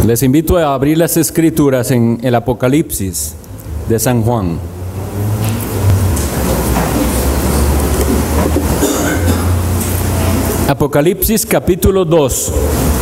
Les invito a abrir las Escrituras en el Apocalipsis de San Juan. Apocalipsis capítulo 2.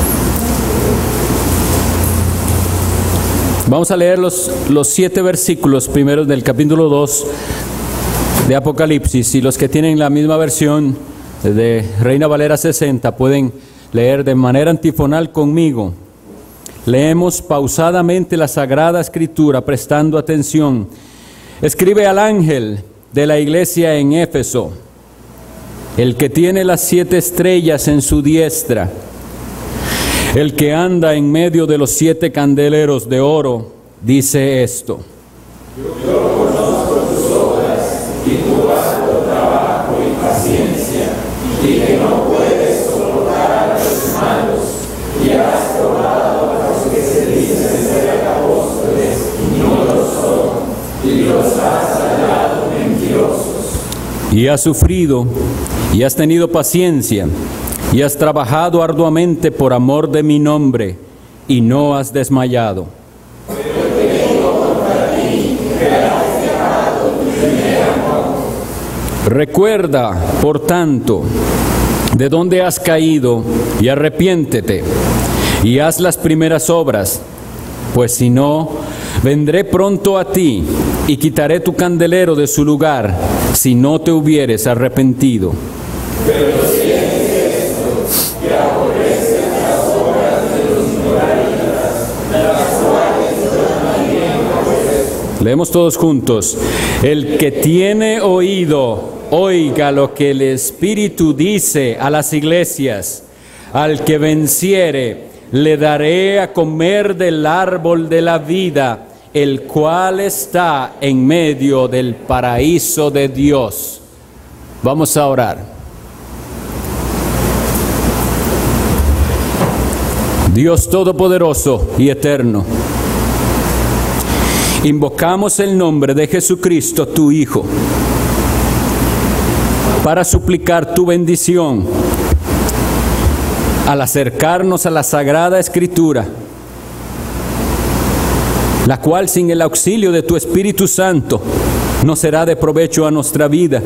Vamos a leer los 7 versículos primeros del capítulo 2 de Apocalipsis, y los que tienen la misma versión de Reina Valera 60 pueden leer de manera antifonal conmigo. Leemos pausadamente la Sagrada Escritura prestando atención. Escribe al ángel de la iglesia en Éfeso, el que tiene las 7 estrellas en su diestra, el que anda en medio de los 7 candeleros de oro, dice esto: Yo conozco tus obras y tu arduo trabajo y paciencia, y que no puedes soportar a los malos, y has probado a los que se dicen ser apóstoles y no lo son, y los has hallado mentirosos. Y has sufrido, y has tenido paciencia, y has trabajado arduamente por amor de mi nombre, y no has desmayado. Pero te digo contra ti que has dejado tu primer amor. Recuerda, por tanto, de dónde has caído, y arrepiéntete, y haz las primeras obras, pues si no, vendré pronto a ti, y quitaré tu candelero de su lugar, si no te hubieres arrepentido. Pero si es esto, que aborreces las obras de los moralistas, las cuales yo también aborrezco. Leemos todos juntos. El que tiene oído, oiga lo que el Espíritu dice a las iglesias. Al que venciere, le daré a comer del árbol de la vida, el cual está en medio del paraíso de Dios. Vamos a orar. Dios Todopoderoso y Eterno, invocamos el nombre de Jesucristo, tu Hijo, para suplicar tu bendición al acercarnos a la Sagrada Escritura, la cual sin el auxilio de tu Espíritu Santo no será de provecho a nuestra vida.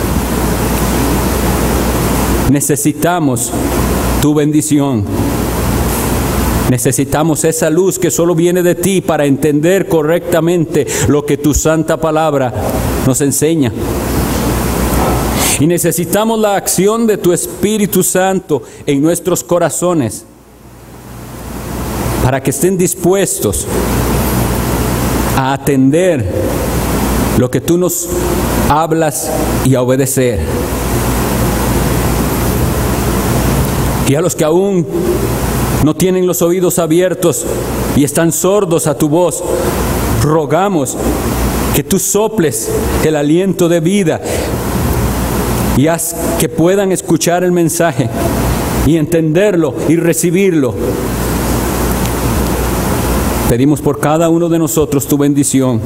Necesitamos tu bendición. Necesitamos esa luz que solo viene de ti para entender correctamente lo que tu santa palabra nos enseña. Y necesitamos la acción de tu Espíritu Santo en nuestros corazones para que estén dispuestos a atender lo que tú nos hablas y a obedecer. Y a los que aún no tienen los oídos abiertos y están sordos a tu voz, rogamos que tú soples el aliento de vida y haz que puedan escuchar el mensaje y entenderlo y recibirlo. Pedimos por cada uno de nosotros tu bendición.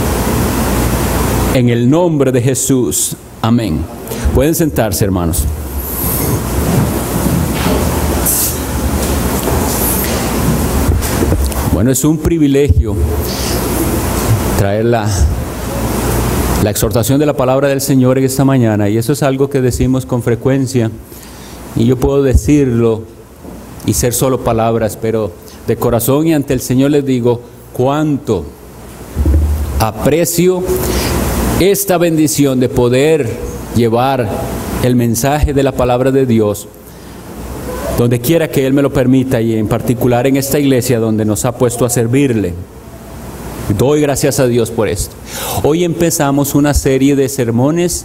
En el nombre de Jesús. Amén. Pueden sentarse, hermanos. Bueno, es un privilegio traer la exhortación de la palabra del Señor en esta mañana, y eso es algo que decimos con frecuencia, y yo puedo decirlo y ser solo palabras, pero de corazón y ante el Señor les digo cuánto aprecio esta bendición de poder llevar el mensaje de la palabra de Dios donde quiera que Él me lo permita, y en particular en esta iglesia donde nos ha puesto a servirle. Doy gracias a Dios por esto. Hoy empezamos una serie de sermones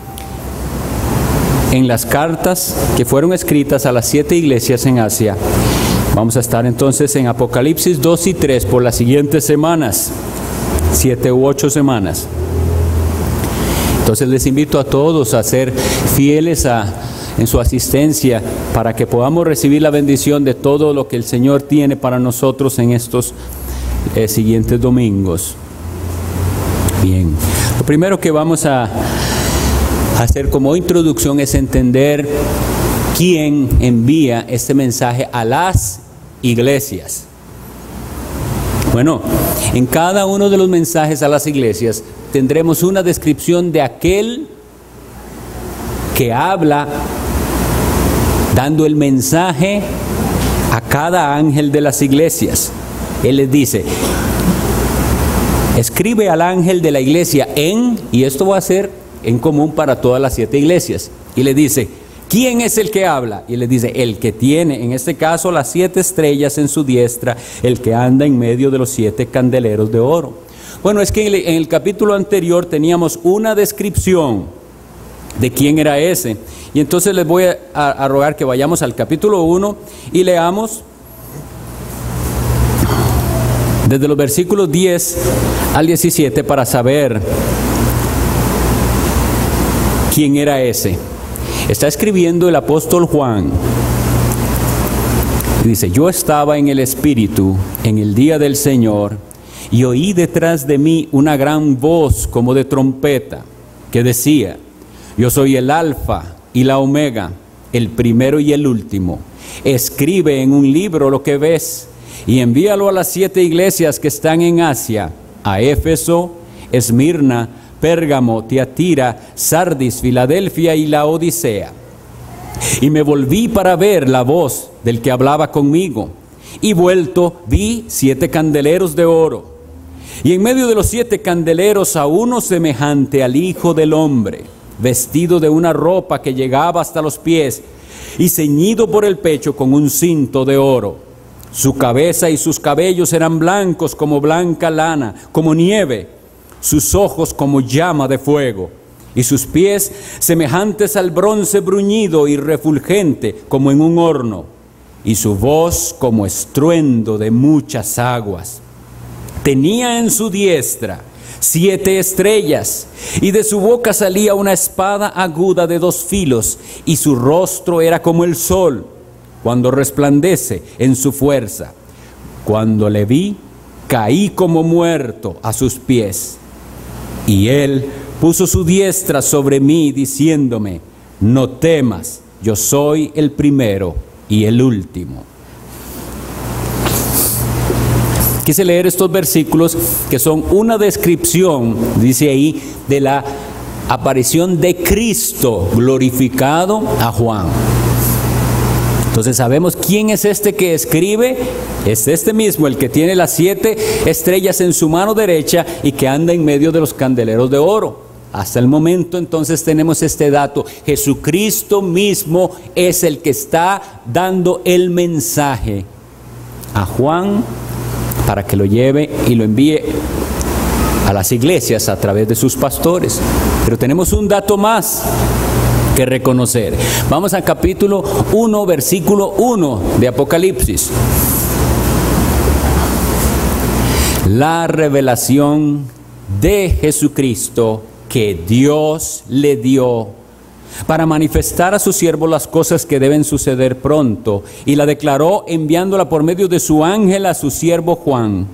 en las cartas que fueron escritas a las 7 iglesias en Asia. Vamos a estar entonces en Apocalipsis 2 y 3 por las siguientes semanas, 7 u 8 semanas. Entonces les invito a todos a ser fieles en su asistencia para que podamos recibir la bendición de todo lo que el Señor tiene para nosotros en estos siguientes domingos. Bien, lo primero que vamos a hacer como introducción es entender quién envía este mensaje a las iglesias. Bueno, en cada uno de los mensajes a las iglesias tendremos una descripción de aquel que habla dando el mensaje a cada ángel de las iglesias. Él les dice: escribe al ángel de la iglesia en, y esto va a ser en común para todas las 7 iglesias. Y le dice: ¿quién es el que habla? Y le dice: el que tiene, en este caso, las 7 estrellas en su diestra, el que anda en medio de los 7 candeleros de oro. Bueno, es que en el capítulo anterior teníamos una descripción de quién era ese. Y entonces les voy a rogar que vayamos al capítulo 1 y leamos desde los versículos 10 al 17 para saber quién era ese. Está escribiendo el apóstol Juan. Dice: yo estaba en el Espíritu en el día del Señor, y oí detrás de mí una gran voz como de trompeta, que decía: yo soy el Alfa y la Omega, el primero y el último. Escribe en un libro lo que ves, y envíalo a las 7 iglesias que están en Asia: a Éfeso, Esmirna, Pérgamo, Tiatira, Sardis, Filadelfia y Laodicea. Y me volví para ver la voz del que hablaba conmigo, y vuelto vi 7 candeleros de oro, y en medio de los 7 candeleros a uno semejante al Hijo del Hombre, vestido de una ropa que llegaba hasta los pies, y ceñido por el pecho con un cinto de oro. Su cabeza y sus cabellos eran blancos como blanca lana, como nieve, sus ojos como llama de fuego, y sus pies semejantes al bronce bruñido y refulgente como en un horno, y su voz como estruendo de muchas aguas. Tenía en su diestra 7 estrellas, y de su boca salía una espada aguda de 2 filos, y su rostro era como el sol cuando resplandece en su fuerza. Cuando le vi, caí como muerto a sus pies. Y él puso su diestra sobre mí, diciéndome: no temas, yo soy el primero y el último. Quise leer estos versículos que son una descripción, dice ahí, de la aparición de Cristo glorificado a Juan. Entonces sabemos quién es este que escribe. Es este mismo, el que tiene las 7 estrellas en su mano derecha y que anda en medio de los candeleros de oro. Hasta el momento entonces tenemos este dato: Jesucristo mismo es el que está dando el mensaje a Juan para que lo lleve y lo envíe a las iglesias a través de sus pastores. Pero tenemos un dato más que reconocer. Vamos al capítulo 1, versículo 1 de Apocalipsis. La revelación de Jesucristo que Dios le dio para manifestar a su siervo las cosas que deben suceder pronto, y la declaró enviándola por medio de su ángel a su siervo Juan.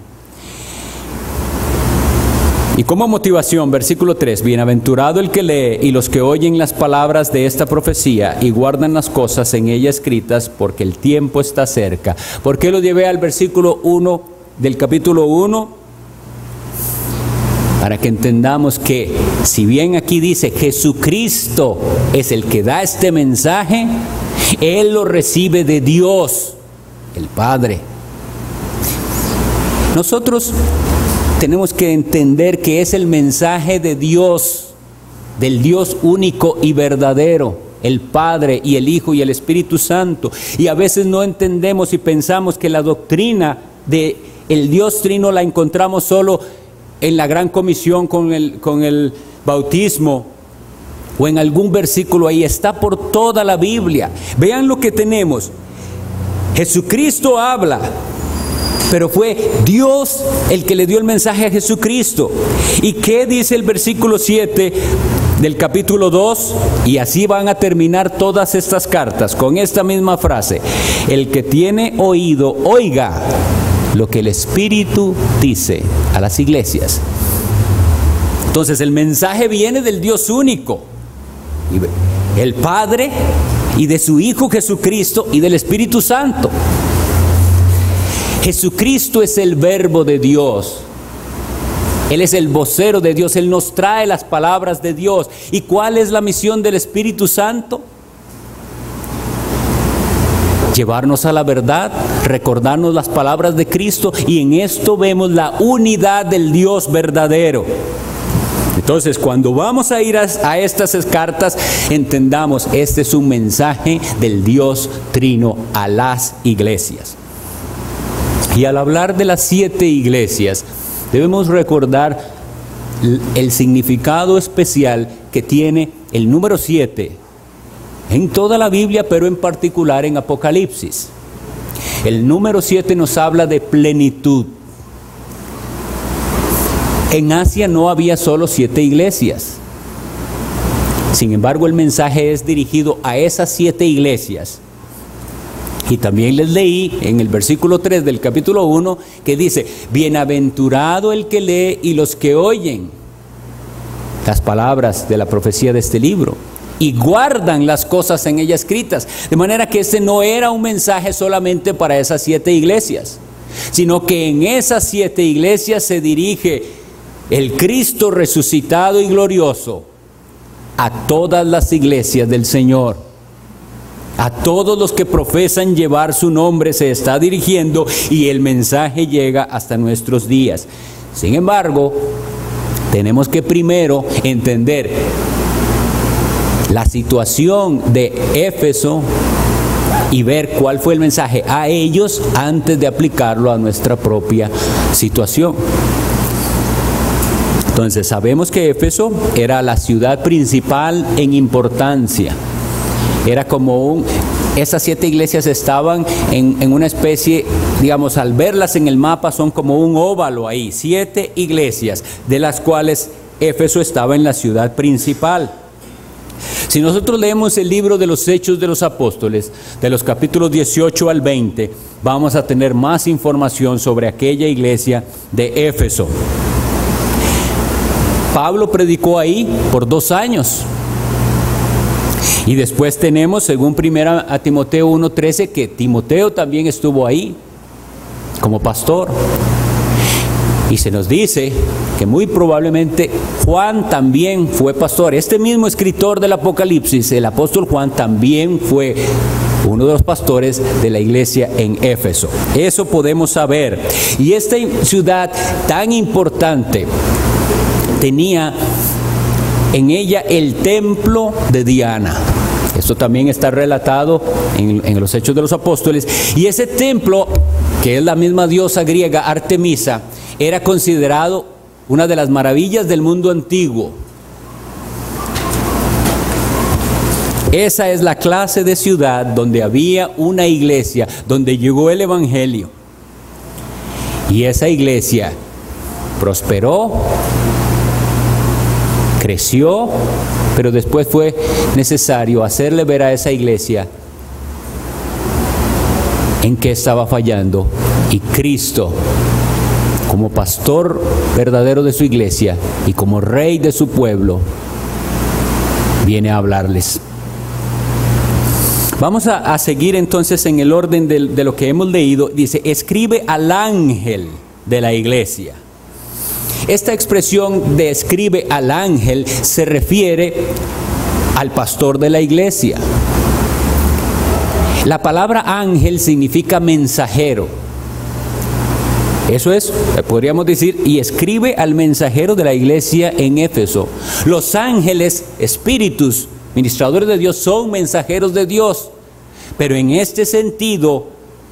Y como motivación, versículo 3: bienaventurado el que lee y los que oyen las palabras de esta profecía y guardan las cosas en ella escritas, porque el tiempo está cerca. ¿Por qué lo llevé al versículo 1 del capítulo 1? Para que entendamos que, si bien aquí dice Jesucristo es el que da este mensaje, Él lo recibe de Dios, el Padre. Nosotros tenemos que entender que es el mensaje de Dios, del Dios único y verdadero, el Padre y el Hijo y el Espíritu Santo. Y a veces no entendemos y pensamos que la doctrina de el Dios Trino la encontramos solo en la Gran Comisión con el bautismo o en algún versículo ahí. Está por toda la Biblia. Vean lo que tenemos. Jesucristo habla, pero fue Dios el que le dio el mensaje a Jesucristo. ¿Y qué dice el versículo 7 del capítulo 2? Y así van a terminar todas estas cartas, con esta misma frase: el que tiene oído, oiga lo que el Espíritu dice a las iglesias. Entonces el mensaje viene del Dios único, el Padre, y de su Hijo Jesucristo y del Espíritu Santo. Jesucristo es el Verbo de Dios. Él es el vocero de Dios. Él nos trae las palabras de Dios. ¿Y cuál es la misión del Espíritu Santo? Llevarnos a la verdad, recordarnos las palabras de Cristo, y en esto vemos la unidad del Dios verdadero. Entonces, cuando vamos a ir a estas cartas, entendamos, este es un mensaje del Dios Trino a las iglesias. Y al hablar de las 7 iglesias, debemos recordar el significado especial que tiene el número 7 en toda la Biblia, pero en particular en Apocalipsis. El número 7 nos habla de plenitud. En Asia no había solo 7 iglesias. Sin embargo, el mensaje es dirigido a esas 7 iglesias. Y también les leí en el versículo 3 del capítulo 1 que dice: bienaventurado el que lee y los que oyen las palabras de la profecía de este libro y guardan las cosas en ella escritas. De manera que este no era un mensaje solamente para esas 7 iglesias, sino que en esas 7 iglesias se dirige el Cristo resucitado y glorioso a todas las iglesias del Señor. A todos los que profesan llevar su nombre se está dirigiendo, y el mensaje llega hasta nuestros días. Sin embargo, tenemos que primero entender la situación de Éfeso y ver cuál fue el mensaje a ellos antes de aplicarlo a nuestra propia situación. Entonces, sabemos que Éfeso era la ciudad principal en importancia. Era como esas 7 iglesias estaban en una especie, digamos, al verlas en el mapa, son como un óvalo ahí. 7 iglesias, de las cuales Éfeso estaba en la ciudad principal. Si nosotros leemos el libro de los Hechos de los Apóstoles, de los capítulos 18 al 20, vamos a tener más información sobre aquella iglesia de Éfeso. Pablo predicó ahí por 2 años. Y después tenemos, según 1 Timoteo 1:13, que Timoteo también estuvo ahí como pastor. Y se nos dice que muy probablemente Juan también fue pastor. Este mismo escritor del Apocalipsis, el apóstol Juan, también fue uno de los pastores de la iglesia en Éfeso. Eso podemos saber. Y esta ciudad tan importante tenía en ella el templo de Diana. Esto también está relatado en los Hechos de los Apóstoles. Y ese templo, que es la misma diosa griega Artemisa, era considerado una de las maravillas del mundo antiguo. Esa es la clase de ciudad donde había una iglesia, donde llegó el Evangelio. Y esa iglesia prosperó, creció, pero después fue necesario hacerle ver a esa iglesia en qué estaba fallando. Y Cristo, como pastor verdadero de su iglesia y como rey de su pueblo, viene a hablarles. Vamos a seguir entonces en el orden de lo que hemos leído. Dice: escribe al ángel de la iglesia. Esta expresión de escribe al ángel se refiere al pastor de la iglesia. La palabra ángel significa mensajero. Eso es, podríamos decir, y escribe al mensajero de la iglesia en Éfeso. Los ángeles, espíritus, ministradores de Dios, son mensajeros de Dios. Pero en este sentido,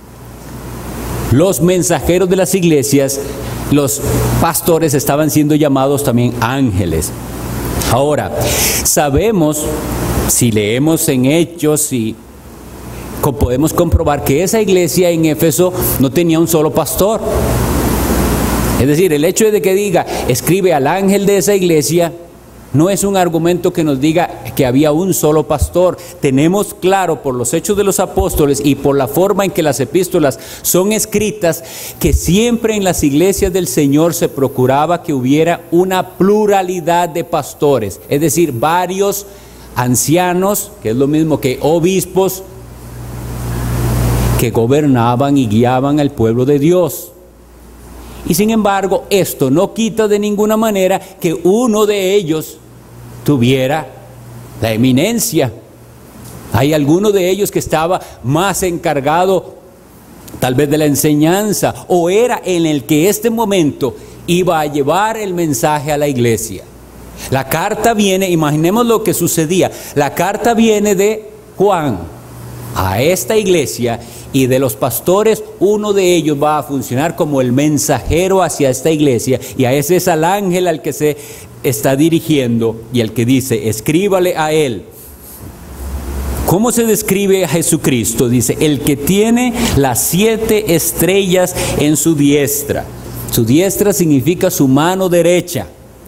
los mensajeros de las iglesias, los pastores, estaban siendo llamados también ángeles. Ahora, sabemos, si leemos en Hechos, y podemos comprobar que esa iglesia en Éfeso no tenía un solo pastor. Es decir, el hecho de que diga escribe al ángel de esa iglesia no es un argumento que nos diga que había un solo pastor. Tenemos claro por los Hechos de los Apóstoles y por la forma en que las epístolas son escritas, que siempre en las iglesias del Señor se procuraba que hubiera una pluralidad de pastores, es decir, varios ancianos, que es lo mismo que obispos, que gobernaban y guiaban al pueblo de Dios. Y sin embargo, esto no quita de ninguna manera que uno de ellos tuviera la eminencia. Hay alguno de ellos que estaba más encargado tal vez de la enseñanza, o era en el que este momento iba a llevar el mensaje a la iglesia. La carta viene, imaginemos lo que sucedía, la carta viene de Juan a esta iglesia, y de los pastores uno de ellos va a funcionar como el mensajero hacia esta iglesia, y a ese es al ángel al que se está dirigiendo y el que dice: escríbale a él. ¿Cómo se describe a Jesucristo? Dice: el que tiene las 7 estrellas en su diestra. Su diestra significa su mano derecha.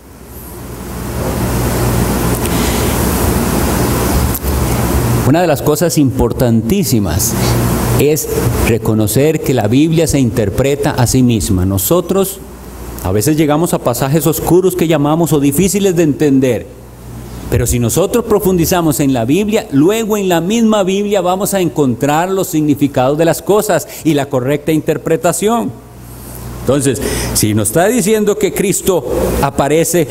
Una de las cosas importantísimas es reconocer que la Biblia se interpreta a sí misma. Nosotros a veces llegamos a pasajes oscuros que llamamos o difíciles de entender, pero si nosotros profundizamos en la Biblia, luego en la misma Biblia vamos a encontrar los significados de las cosas y la correcta interpretación. Entonces, si nos está diciendo que Cristo aparece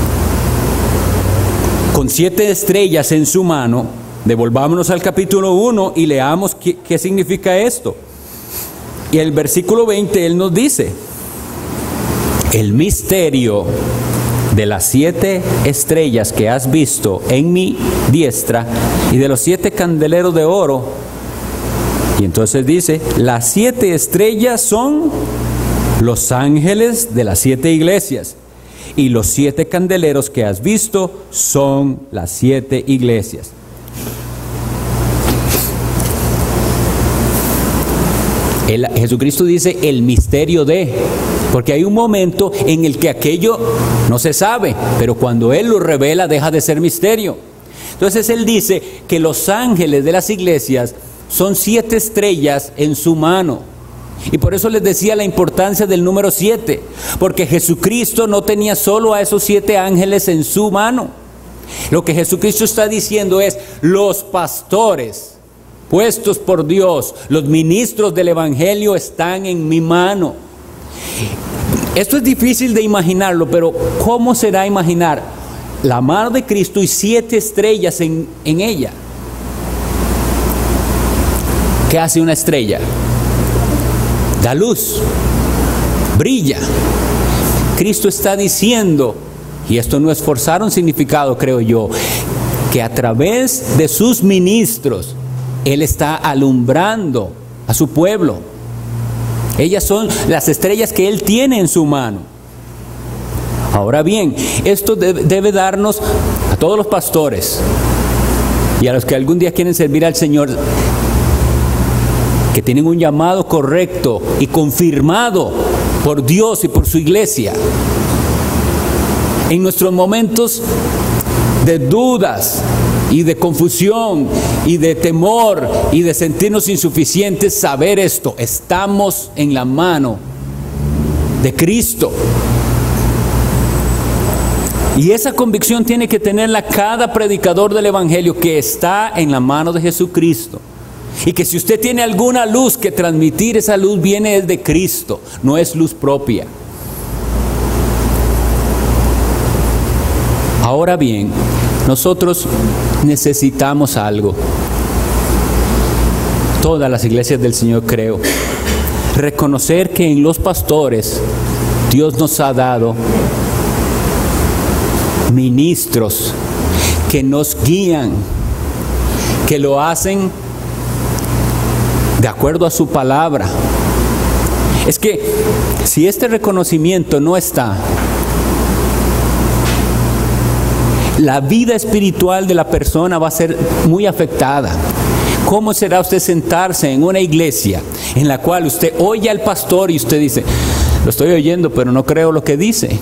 con 7 estrellas en su mano, devolvámonos al capítulo 1 y leamos qué significa esto. Y el versículo 20 él nos dice: el misterio de las 7 estrellas que has visto en mi diestra y de los 7 candeleros de oro. Y entonces dice: las 7 estrellas son los ángeles de las 7 iglesias, y los 7 candeleros que has visto son las 7 iglesias. Jesucristo dice el misterio de, porque hay un momento en el que aquello no se sabe, pero cuando Él lo revela deja de ser misterio. Entonces Él dice que los ángeles de las iglesias son 7 estrellas en su mano. Y por eso les decía la importancia del número 7, porque Jesucristo no tenía solo a esos 7 ángeles en su mano. Lo que Jesucristo está diciendo es: los pastores puestos por Dios, los ministros del Evangelio están en mi mano. Esto es difícil de imaginarlo, pero ¿cómo será imaginar la mano de Cristo y 7 estrellas en ella? ¿Qué hace una estrella? Da luz, brilla. Cristo está diciendo, y esto no es forzar un significado, creo yo, que a través de sus ministros Él está alumbrando a su pueblo. Ellas son las estrellas que Él tiene en su mano. Ahora bien, esto debe darnos a todos los pastores y a los que algún día quieren servir al Señor, que tienen un llamado correcto y confirmado por Dios y por su iglesia. En nuestros momentos de dudas y de confusión y de temor y de sentirnos insuficientes, saber esto: estamos en la mano de Cristo. Y esa convicción tiene que tenerla cada predicador del Evangelio, que está en la mano de Jesucristo. Y que si usted tiene alguna luz que transmitir, esa luz viene de Cristo, no es luz propia. Ahora bien, nosotros necesitamos algo. Todas las iglesias del Señor, creo, reconocer que en los pastores Dios nos ha dado ministros que nos guían, que lo hacen de acuerdo a su palabra. Es que si este reconocimiento no está, la vida espiritual de la persona va a ser muy afectada. ¿Cómo será usted sentarse en una iglesia en la cual usted oye al pastor y usted dice: lo estoy oyendo, pero no creo lo que dice?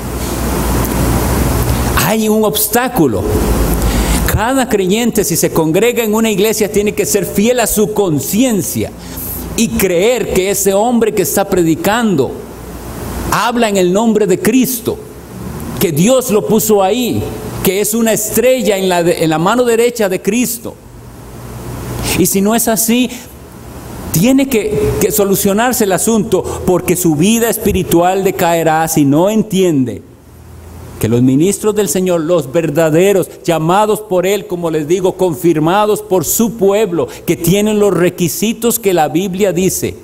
Hay un obstáculo. Cada creyente, si se congrega en una iglesia, tiene que ser fiel a su conciencia y creer que ese hombre que está predicando habla en el nombre de Cristo, que Dios lo puso ahí, que es una estrella en la mano derecha de Cristo. Y si no es así, Tiene que solucionarse el asunto, porque su vida espiritual decaerá si no entiende que los ministros del Señor, los verdaderos, llamados por Él, como les digo, confirmados por su pueblo, que tienen los requisitos que la Biblia dice,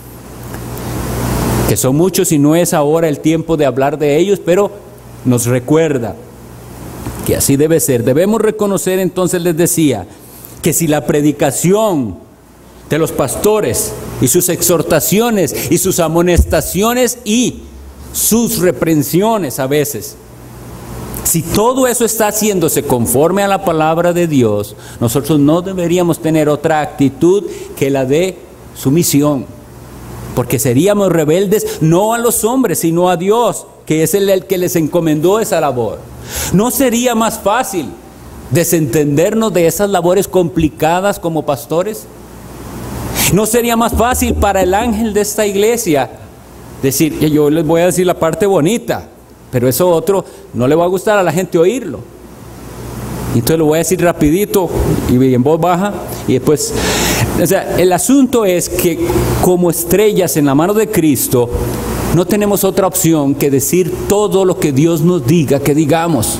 que son muchos y no es ahora el tiempo de hablar de ellos, pero nos recuerda que así debe ser. Debemos reconocer, entonces les decía, que si la predicación de los pastores y sus exhortaciones y sus amonestaciones y sus reprensiones a veces, si todo eso está haciéndose conforme a la palabra de Dios, nosotros no deberíamos tener otra actitud que la de sumisión, porque seríamos rebeldes no a los hombres, sino a Dios, que es el que les encomendó esa labor. ¿No sería más fácil desentendernos de esas labores complicadas como pastores? ¿No sería más fácil para el ángel de esta iglesia decir, yo les voy a decir la parte bonita, pero eso otro no le va a gustar a la gente oírlo? Entonces lo voy a decir rapidito y en voz baja, y después, o sea, el asunto es que como estrellas en la mano de Cristo, no tenemos otra opción que decir todo lo que Dios nos diga que digamos.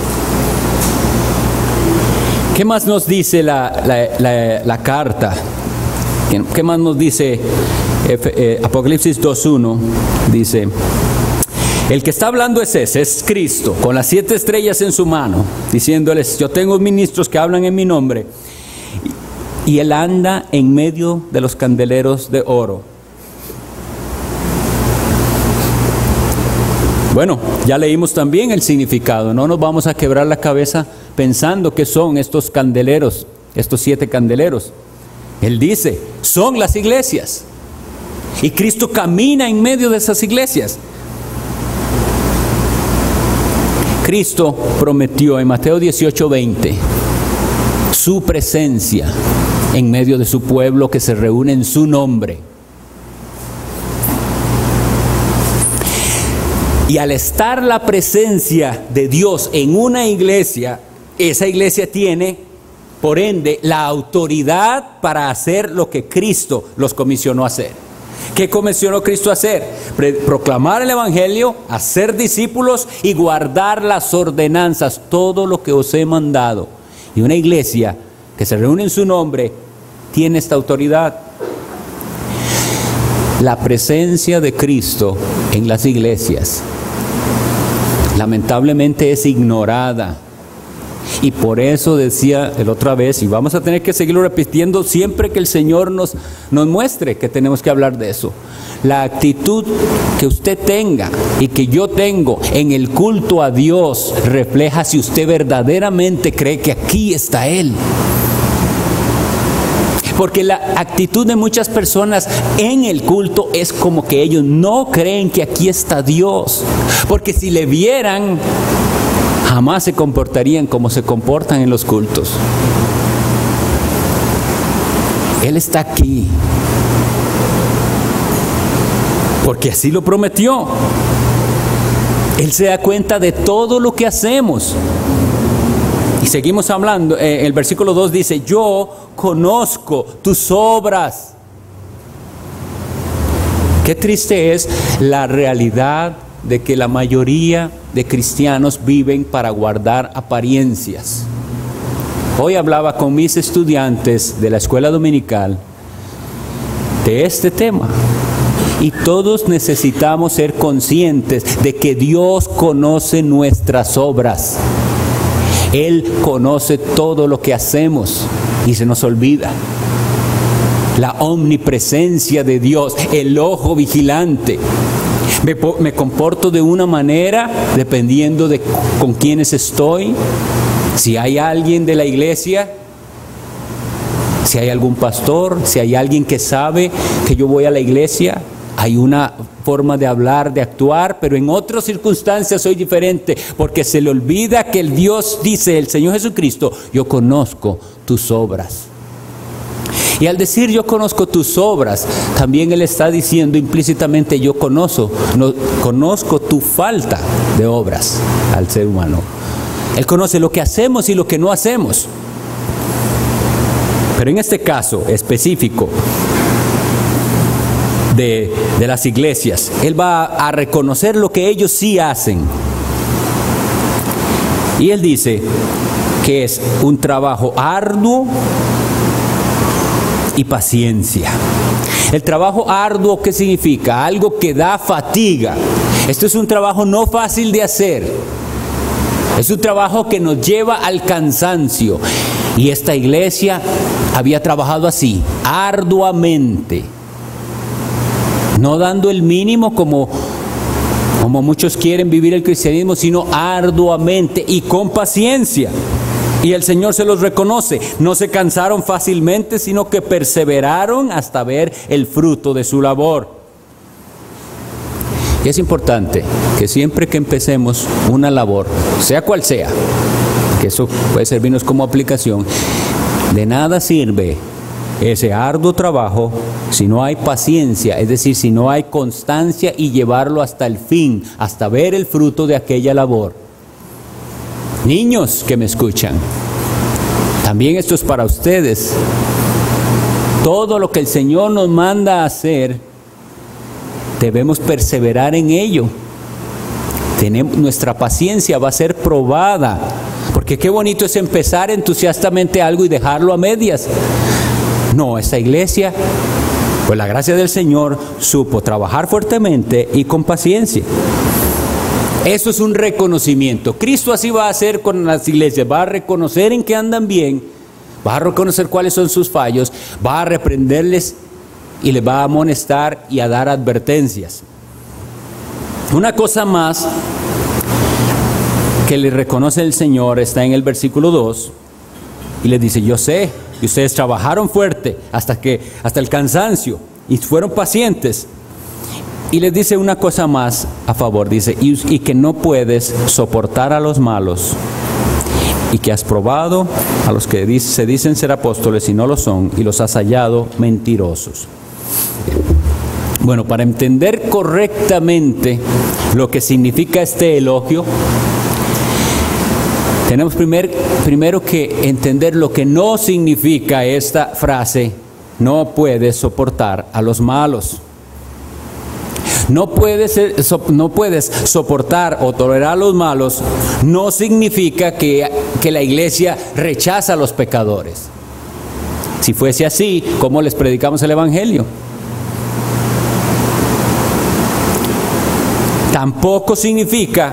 ¿Qué más nos dice la carta? ¿Qué más nos dice Apocalipsis 2:1? Dice, el que está hablando es ese, es Cristo, con las 7 estrellas en su mano, diciéndoles, yo tengo ministros que hablan en mi nombre, y Él anda en medio de los candeleros de oro. Bueno, ya leímos también el significado, no nos vamos a quebrar la cabeza pensando que son estos candeleros, estos 7 candeleros. Él dice, son las iglesias, y Cristo camina en medio de esas iglesias. Cristo prometió en Mateo 18:20 su presencia en medio de su pueblo que se reúne en su nombre. Y al estar la presencia de Dios en una iglesia, esa iglesia tiene, por ende, la autoridad para hacer lo que Cristo los comisionó a hacer. ¿Qué comisionó Cristo a hacer? Proclamar el evangelio, hacer discípulos y guardar las ordenanzas, todo lo que os he mandado. Y una iglesia que se reúne en su nombre tiene esta autoridad. La presencia de Cristo en las iglesias lamentablemente es ignorada. Y por eso decía la otra vez, y vamos a tener que seguirlo repitiendo siempre que el Señor nos muestre que tenemos que hablar de eso. La actitud que usted tenga y que yo tengo en el culto a Dios refleja si usted verdaderamente cree que aquí está Él. Porque la actitud de muchas personas en el culto es como que ellos no creen que aquí está Dios. Porque si le vieran, jamás se comportarían como se comportan en los cultos. Él está aquí, porque así lo prometió. Él se da cuenta de todo lo que hacemos. Y seguimos hablando, el versículo 2 dice, yo conozco tus obras. Qué triste es la realidad de que la mayoría de cristianos viven para guardar apariencias. Hoy hablaba con mis estudiantes de la escuela dominical de este tema. Y todos necesitamos ser conscientes de que Dios conoce nuestras obras. Él conoce todo lo que hacemos y se nos olvida. La omnipresencia de Dios, el ojo vigilante. Me comporto de una manera dependiendo de con quiénes estoy. Si hay alguien de la iglesia, si hay algún pastor, si hay alguien que sabe que yo voy a la iglesia, hay una forma de hablar, de actuar, pero en otras circunstancias soy diferente, porque se le olvida que el Dios dice, el Señor Jesucristo, yo conozco tus obras. Y al decir yo conozco tus obras, también Él está diciendo implícitamente yo conozco tu falta de obras al ser humano. Él conoce lo que hacemos y lo que no hacemos. Pero en este caso específico, de las iglesias. Él va a reconocer lo que ellos sí hacen. Y él dice que es un trabajo arduo y paciencia. El trabajo arduo, ¿qué significa? Algo que da fatiga. Esto es un trabajo no fácil de hacer. Es un trabajo que nos lleva al cansancio. Y esta iglesia había trabajado así, arduamente. No dando el mínimo como muchos quieren vivir el cristianismo, sino arduamente y con paciencia. Y el Señor se los reconoce. No se cansaron fácilmente, sino que perseveraron hasta ver el fruto de su labor. Y es importante que siempre que empecemos una labor, sea cual sea, que eso puede servirnos como aplicación, de nada sirve ese arduo trabajo si no hay paciencia, es decir, si no hay constancia y llevarlo hasta el fin, hasta ver el fruto de aquella labor. Niños que me escuchan, también esto es para ustedes. Todo lo que el Señor nos manda a hacer, debemos perseverar en ello. Nuestra paciencia va a ser probada, porque qué bonito es empezar entusiastamente algo y dejarlo a medias. No, esta iglesia, por la gracia del Señor, supo trabajar fuertemente y con paciencia. Eso es un reconocimiento. Cristo así va a hacer con las iglesias. Va a reconocer en qué andan bien, va a reconocer cuáles son sus fallos, va a reprenderles y les va a amonestar y a dar advertencias. Una cosa más que le reconoce el Señor está en el versículo 2 y les dice: yo sé que ustedes trabajaron fuerte hasta el cansancio y fueron pacientes. Y les dice una cosa más a favor, dice, y que no puedes soportar a los malos, y que has probado a los que se dicen ser apóstoles y no lo son, y los has hallado mentirosos. Bueno, para entender correctamente lo que significa este elogio, tenemos primero que entender lo que no significa esta frase: no puedes soportar a los malos. No puedes soportar o tolerar a los malos no significa que la iglesia rechaza a los pecadores. Si fuese así, ¿cómo les predicamos el evangelio? Tampoco significa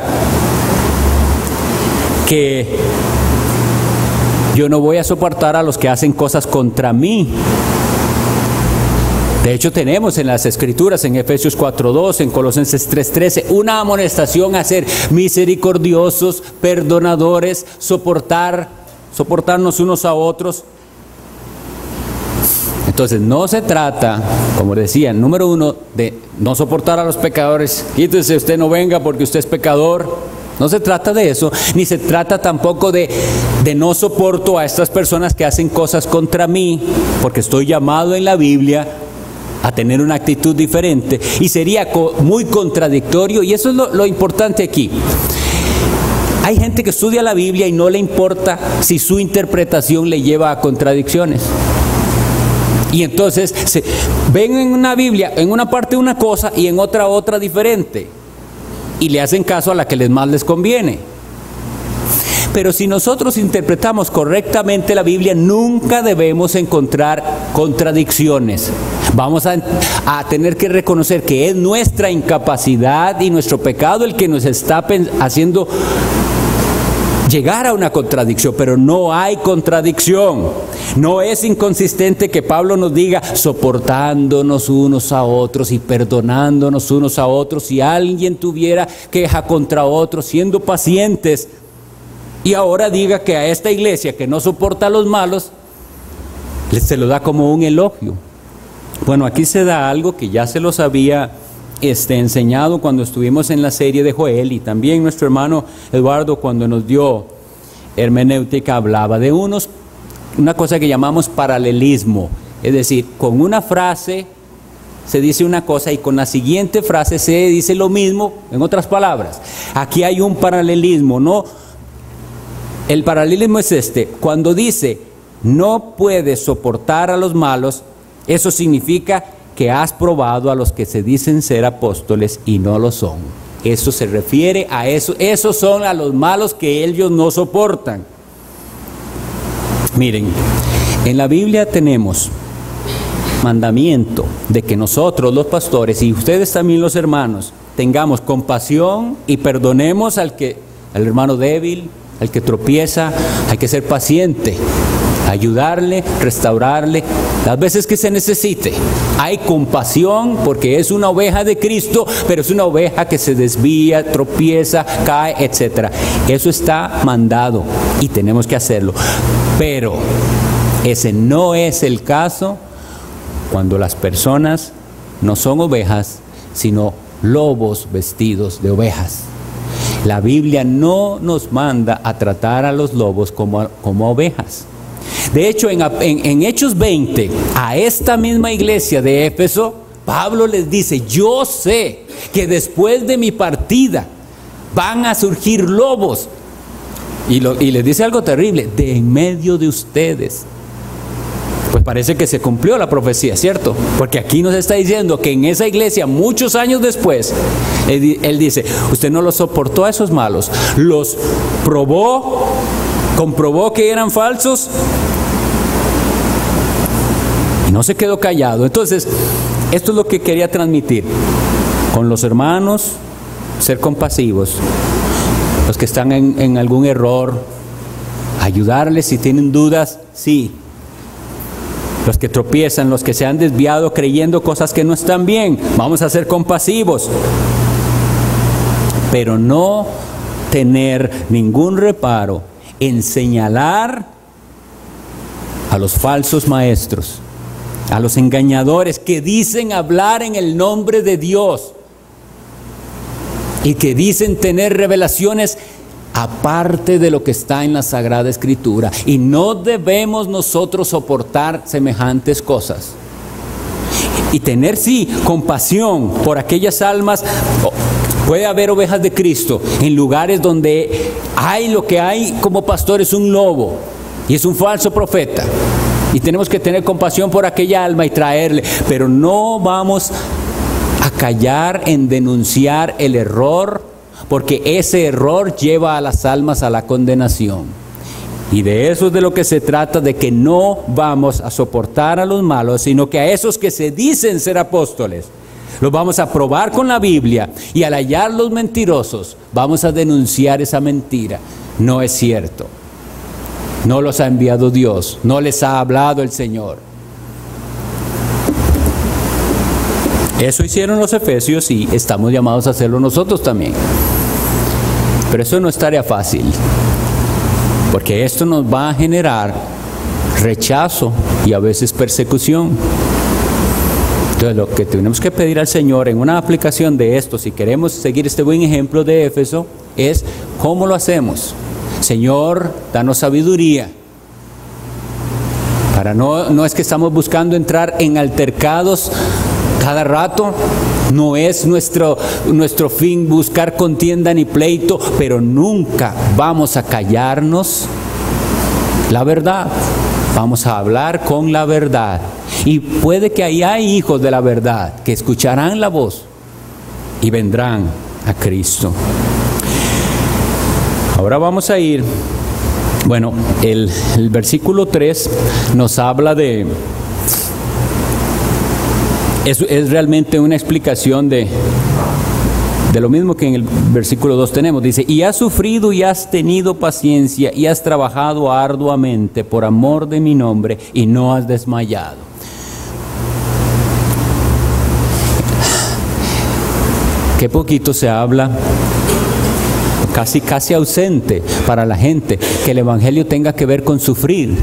que yo no voy a soportar a los que hacen cosas contra mí. De hecho, tenemos en las Escrituras, en Efesios 4:2, en Colosenses 3:13, una amonestación a ser misericordiosos, perdonadores, soportarnos unos a otros. Entonces, no se trata, como decía, número uno, de no soportar a los pecadores. Quítese, usted no venga porque usted es pecador. No se trata de eso, ni se trata tampoco de no soporto a estas personas que hacen cosas contra mí, porque estoy llamado en la Biblia a tener una actitud diferente, y sería muy contradictorio, y eso es lo importante aquí. Hay gente que estudia la Biblia y no le importa si su interpretación le lleva a contradicciones. Y entonces ven en una Biblia, en una parte una cosa y en otra diferente, y le hacen caso a la que más les conviene. Pero si nosotros interpretamos correctamente la Biblia, nunca debemos encontrar contradicciones. Vamos a tener que reconocer que es nuestra incapacidad y nuestro pecado el que nos está haciendo llegar a una contradicción, pero no hay contradicción. No es inconsistente que Pablo nos diga soportándonos unos a otros y perdonándonos unos a otros. Si alguien tuviera queja contra otro, siendo pacientes, y ahora diga que a esta iglesia que no soporta a los malos, se lo da como un elogio. Bueno, aquí se da algo que ya se los había enseñado cuando estuvimos en la serie de Joel, y también nuestro hermano Eduardo, cuando nos dio hermenéutica, hablaba de una cosa que llamamos paralelismo. Es decir, con una frase se dice una cosa y con la siguiente frase se dice lo mismo en otras palabras. Aquí hay un paralelismo, ¿no? El paralelismo es cuando dice no puedes soportar a los malos, eso significa que has probado a los que se dicen ser apóstoles y no lo son. Eso se refiere a eso. Esos son a los malos que ellos no soportan. Miren, en la Biblia tenemos mandamiento de que nosotros los pastores y ustedes también los hermanos tengamos compasión y perdonemos al hermano débil, al que tropieza. Hay que ser paciente, ayudarle, restaurarle las veces que se necesite. Hay compasión porque es una oveja de Cristo, pero es una oveja que se desvía, tropieza, cae, etc. Eso está mandado y tenemos que hacerlo. Pero ese no es el caso cuando las personas no son ovejas, sino lobos vestidos de ovejas. La Biblia no nos manda a tratar a los lobos como ovejas. De hecho, en Hechos 20, a esta misma iglesia de Éfeso, Pablo les dice: yo sé que después de mi partida van a surgir lobos. Y les dice algo terrible: de en medio de ustedes. Pues parece que se cumplió la profecía, ¿cierto? Porque aquí nos está diciendo que en esa iglesia, muchos años después, él dice: usted no los soportó a esos malos, los probó, comprobó que eran falsos y no se quedó callado. Entonces, esto es lo que quería transmitir. Con los hermanos, ser compasivos. Los que están en algún error, ayudarles si tienen dudas, sí. Los que tropiezan, los que se han desviado creyendo cosas que no están bien, vamos a ser compasivos. Pero no tener ningún reparo en señalar a los falsos maestros, a los engañadores que dicen hablar en el nombre de Dios y que dicen tener revelaciones aparte de lo que está en la Sagrada Escritura. Y no debemos nosotros soportar semejantes cosas. Y tener, sí, compasión por aquellas almas. Puede haber ovejas de Cristo en lugares donde hay lo que hay como pastor es un lobo y es un falso profeta. Y tenemos que tener compasión por aquella alma y traerle. Pero no vamos a callar en denunciar el error, porque ese error lleva a las almas a la condenación. Y de eso es de lo que se trata, de que no vamos a soportar a los malos, sino que a esos que se dicen ser apóstoles, los vamos a probar con la Biblia, y al hallar los mentirosos, vamos a denunciar esa mentira. No es cierto. No los ha enviado Dios, no les ha hablado el Señor. Eso hicieron los efesios y estamos llamados a hacerlo nosotros también. Pero eso no es tarea fácil, porque esto nos va a generar rechazo y a veces persecución. Entonces, lo que tenemos que pedir al Señor en una aplicación de esto, si queremos seguir este buen ejemplo de Éfeso, es ¿cómo lo hacemos? Señor, danos sabiduría. No es que estamos buscando entrar en altercados cada rato, no es nuestro fin buscar contienda ni pleito, pero nunca vamos a callarnos la verdad. Vamos a hablar con la verdad. Y puede que ahí hay hijos de la verdad que escucharán la voz y vendrán a Cristo. Ahora vamos a ir, el versículo 3 nos habla de... Es realmente una explicación de lo mismo que en el versículo 2 tenemos. Dice: y has sufrido y has tenido paciencia y has trabajado arduamente por amor de mi nombre y no has desmayado. Qué poquito se habla, casi ausente para la gente, que el evangelio tenga que ver con sufrir.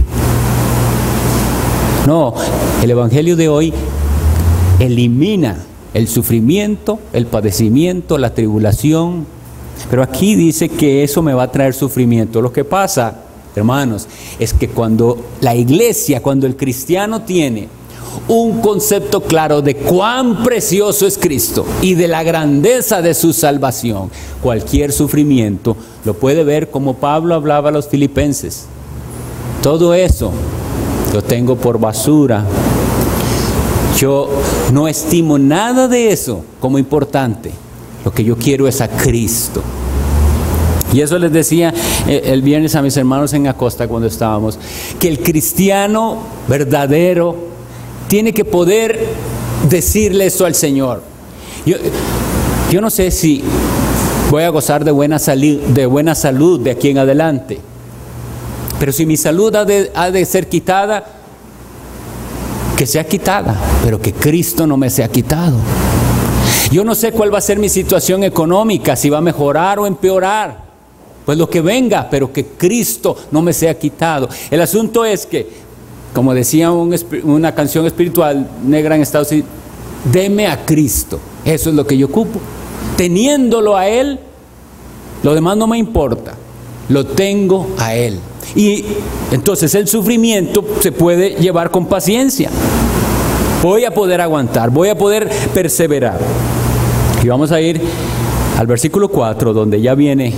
No, el evangelio de hoy elimina el sufrimiento, el padecimiento, la tribulación. Pero aquí dice que eso me va a traer sufrimiento. Lo que pasa, hermanos, es que cuando la iglesia, cuando el cristiano tiene un concepto claro de cuán precioso es Cristo y de la grandeza de su salvación, cualquier sufrimiento lo puede ver como Pablo hablaba a los filipenses. Todo eso lo tengo por basura Yo no estimo nada de eso como importante. Lo que yo quiero es a Cristo. Y eso les decía el viernes a mis hermanos en Acosta cuando estábamos, que el cristiano verdadero tiene que poder decirle eso al Señor. Yo no sé si voy a gozar de buena salud de aquí en adelante, pero si mi salud ha de ser quitada, que sea quitada, pero que Cristo no me sea quitado. Yo no sé cuál va a ser mi situación económica, si va a mejorar o empeorar, pues lo que venga, pero que Cristo no me sea quitado. El asunto es que, como decía una canción espiritual negra en Estados Unidos, deme a Cristo, eso es lo que yo ocupo. Teniéndolo a Él, lo demás no me importa, lo tengo a Él. Y entonces el sufrimiento se puede llevar con paciencia. Voy a poder aguantar, voy a poder perseverar. Y vamos a ir al versículo 4, donde ya viene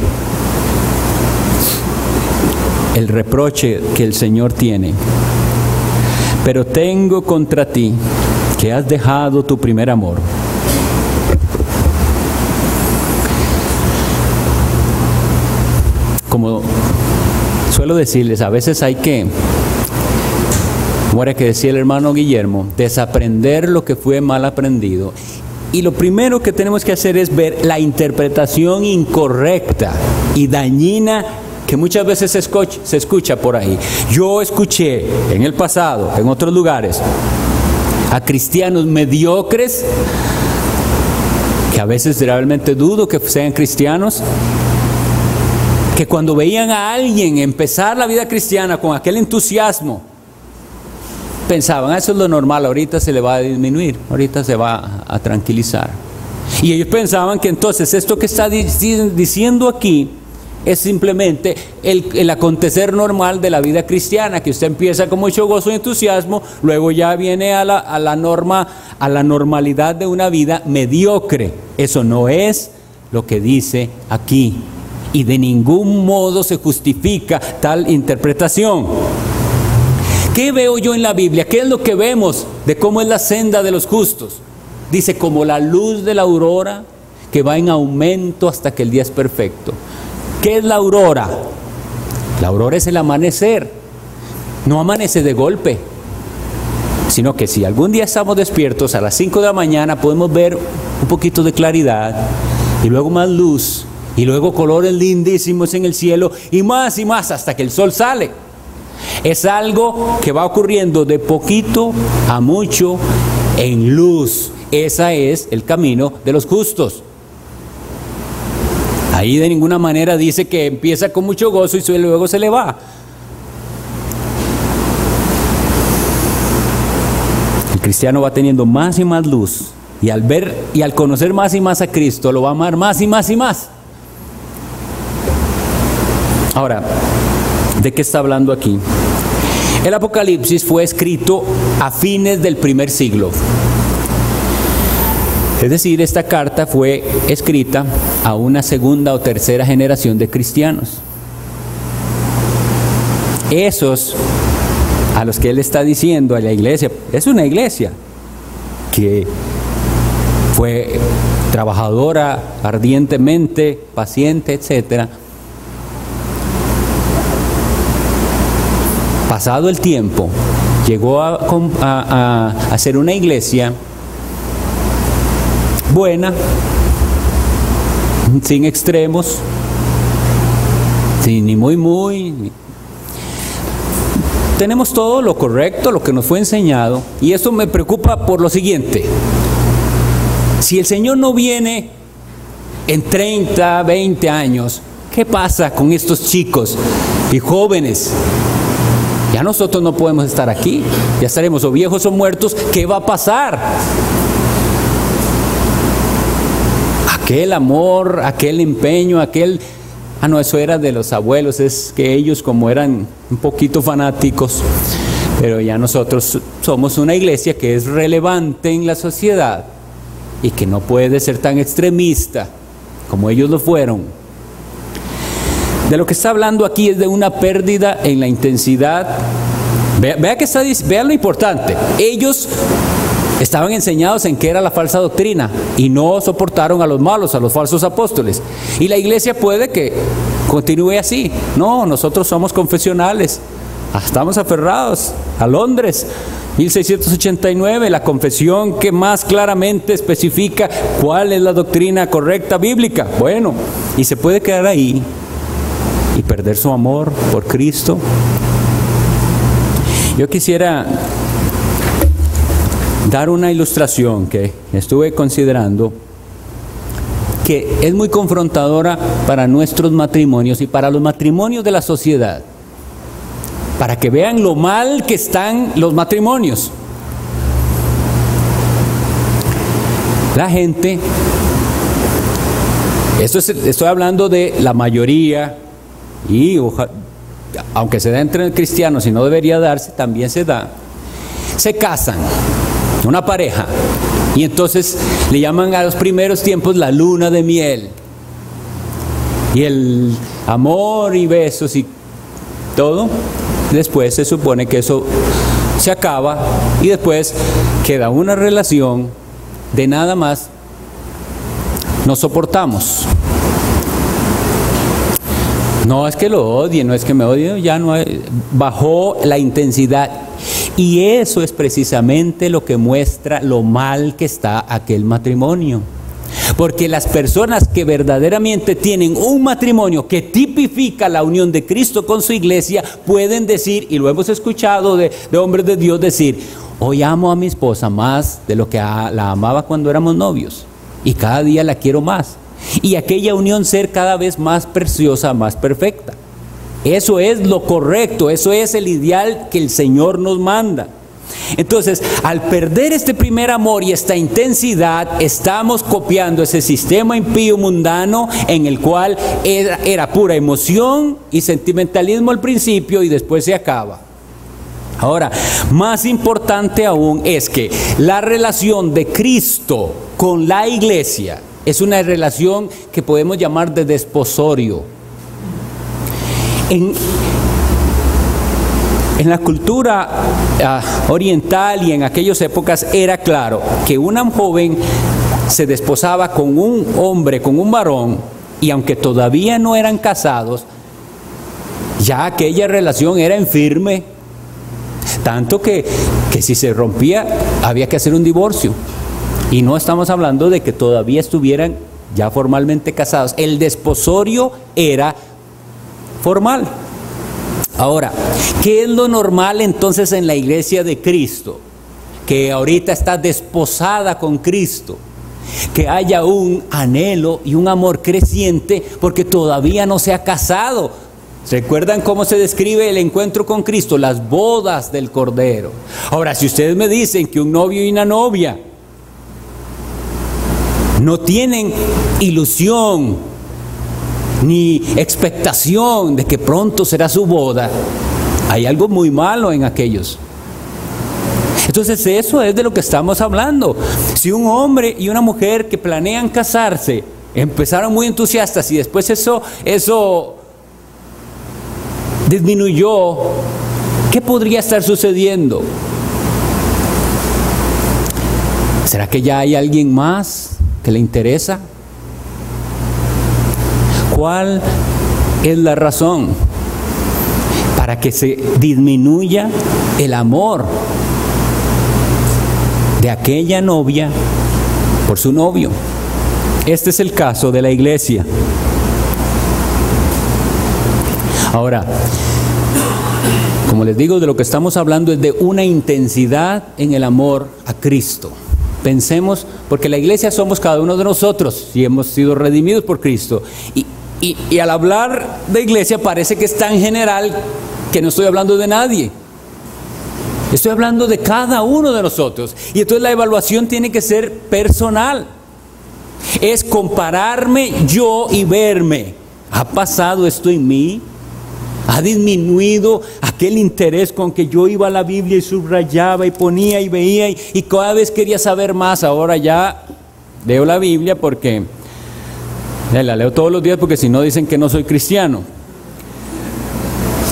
el reproche que el Señor tiene. Pero tengo contra ti que has dejado tu primer amor. Como suelo decirles, a veces hay que, como era que decía el hermano Guillermo, desaprender lo que fue mal aprendido. Y lo primero que tenemos que hacer es ver la interpretación incorrecta y dañina que muchas veces se escucha por ahí. Yo escuché en el pasado, en otros lugares, a cristianos mediocres, que a veces realmente dudo que sean cristianos, que cuando veían a alguien empezar la vida cristiana con aquel entusiasmo, pensaban, eso es lo normal, ahorita se le va a disminuir, ahorita se va a tranquilizar. Y ellos pensaban que entonces esto que está diciendo aquí es simplemente el acontecer normal de la vida cristiana, que usted empieza con mucho gozo y entusiasmo, luego ya viene a la normalidad de una vida mediocre. Eso no es lo que dice aquí, y de ningún modo se justifica tal interpretación. ¿Qué veo yo en la Biblia? ¿Qué es lo que vemos de cómo es la senda de los justos? Dice, como la luz de la aurora que va en aumento hasta que el día es perfecto. ¿Qué es la aurora? La aurora es el amanecer. No amanece de golpe, sino que si algún día estamos despiertos a las 5 de la mañana, podemos ver un poquito de claridad, y luego más luz, y luego colores lindísimos en el cielo, y más hasta que el sol sale. Es algo que va ocurriendo de poquito a mucho en luz. Ese es el camino de los justos. Ahí de ninguna manera dice que empieza con mucho gozo y luego se le va. El cristiano va teniendo más y más luz, y al ver y al conocer más y más a Cristo, lo va a amar más y más y más. Ahora, ¿de qué está hablando aquí? El Apocalipsis fue escrito a fines del primer siglo. Es decir, esta carta fue escrita a una segunda o tercera generación de cristianos. Esos a los que él está diciendo a la iglesia, es una iglesia que fue trabajadora ardientemente, paciente, etcétera. Pasado el tiempo, llegó a ser una iglesia buena, sin extremos, sin ni muy. Tenemos todo lo correcto, lo que nos fue enseñado, y esto me preocupa por lo siguiente. Si el Señor no viene en 30, 20 años, ¿qué pasa con estos chicos y jóvenes? Ya nosotros no podemos estar aquí, ya estaremos o viejos o muertos. ¿Qué va a pasar? Aquel amor, aquel empeño, no, eso era de los abuelos, es que ellos como eran un poquito fanáticos, pero ya nosotros somos una iglesia que es relevante en la sociedad y que no puede ser tan extremista como ellos lo fueron. De lo que está hablando aquí es de una pérdida en la intensidad. Vea lo importante. Ellos Estaban enseñados en qué era la falsa doctrina y no soportaron a los malos, a los falsos apóstoles. Y la iglesia puede que continúe así. No, nosotros somos confesionales. Estamos aferrados a Londres, 1689, la confesión que más claramente especifica cuál es la doctrina correcta bíblica. Bueno, y se puede quedar ahí y perder su amor por Cristo. Yo quisiera dar una ilustración que estuve considerando, que es muy confrontadora para nuestros matrimonios y para los matrimonios de la sociedad, para que vean lo mal que están los matrimonios. La gente, estoy hablando de la mayoría, y aunque se da entre cristianos y no debería darse, también se da, se casan, una pareja, y entonces le llaman a los primeros tiempos la luna de miel, y el amor y besos y todo. Después se supone que eso se acaba y después queda una relación de nada más nos soportamos. No es que lo odie, no es que me odie, ya no bajó la intensidad. Y eso es precisamente lo que muestra lo mal que está aquel matrimonio. Porque las personas que verdaderamente tienen un matrimonio que tipifica la unión de Cristo con su iglesia, pueden decir, y lo hemos escuchado de hombres de Dios decir: hoy amo a mi esposa más de lo que la amaba cuando éramos novios, y cada día la quiero más, y aquella unión ser cada vez más preciosa, más perfecta. Eso es lo correcto, eso es el ideal que el Señor nos manda. Entonces, al perder este primer amor y esta intensidad, estamos copiando ese sistema impío mundano en el cual era pura emoción y sentimentalismo al principio y después se acaba. Ahora, más importante aún es que la relación de Cristo con la iglesia es una relación que podemos llamar de desposorio. En la cultura oriental y en aquellas épocas era claro que una joven se desposaba con un hombre, con un varón, y aunque todavía no eran casados, ya aquella relación era en firme, tanto que si se rompía había que hacer un divorcio. Y no estamos hablando de que todavía estuvieran ya formalmente casados. El desposorio era formal. Ahora, ¿qué es lo normal entonces en la iglesia de Cristo? Que ahorita está desposada con Cristo, que haya un anhelo y un amor creciente porque todavía no se ha casado. ¿Recuerdan cómo se describe el encuentro con Cristo? Las bodas del Cordero. Ahora, si ustedes me dicen que un novio y una novia no tienen ilusión ni expectación de que pronto será su boda, hay algo muy malo en aquellos. Entonces eso es de lo que estamos hablando. Si un hombre y una mujer que planean casarse empezaron muy entusiastas y después eso disminuyó, ¿qué podría estar sucediendo? ¿Será que ya hay alguien más que le interesa? ¿Cuál es la razón para que se disminuya el amor de aquella novia por su novio? Este es el caso de la iglesia. Ahora, como les digo, de lo que estamos hablando es de una intensidad en el amor a Cristo. Pensemos, porque la iglesia somos cada uno de nosotros y hemos sido redimidos por Cristo. Y al hablar de iglesia parece que es tan general que no estoy hablando de nadie. Estoy hablando de cada uno de nosotros. Y entonces la evaluación tiene que ser personal. Es compararme yo y verme. ¿Ha pasado esto en mí? ¿Ha disminuido aquel interés con que yo iba a la Biblia y subrayaba y ponía y veía y cada vez quería saber más? Ahora ya leo la Biblia porque la leo todos los días, porque si no dicen que no soy cristiano.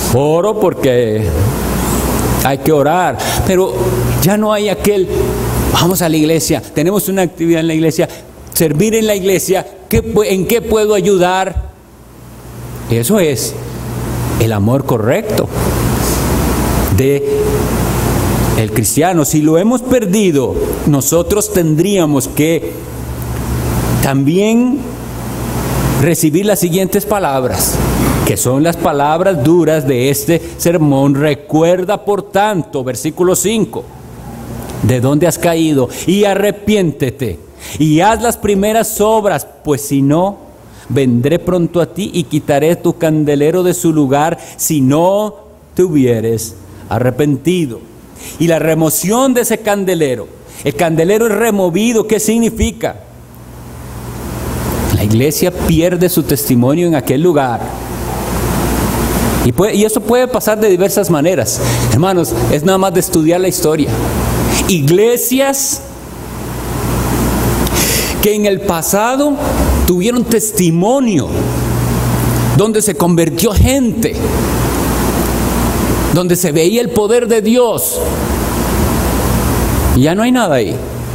Oro porque hay que orar, pero ya no hay aquel Vamos a la iglesia, tenemos una actividad en la iglesia, servir en la iglesia, ¿en qué puedo ayudar? Eso es el amor correcto de el cristiano. Si lo hemos perdido, nosotros tendríamos que también recibir las siguientes palabras, que son las palabras duras de este sermón. Recuerda, por tanto, versículo 5, de dónde has caído, y arrepiéntete, y haz las primeras obras, pues si no, vendré pronto a ti y quitaré tu candelero de su lugar, si no te hubieres arrepentido. Y la remoción de ese candelero, el candelero es removido, ¿qué significa? La iglesia pierde su testimonio en aquel lugar. Y eso puede pasar de diversas maneras. Hermanos, es nada más de estudiar la historia. Iglesias que en el pasado tuvieron testimonio, donde se convirtió gente, donde se veía el poder de Dios, y ya no hay nada ahí.